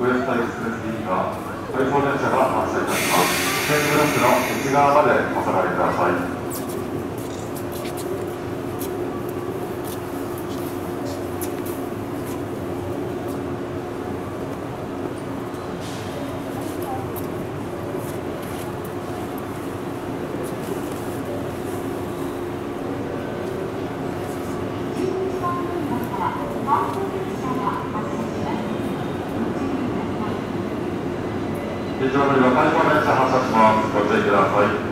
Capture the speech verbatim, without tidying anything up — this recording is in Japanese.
ウエスタエクスプレス D が回送電車が発車いたします。線ブロックの内側までお下がりください。非常に若い電車発車します。ご注意ください。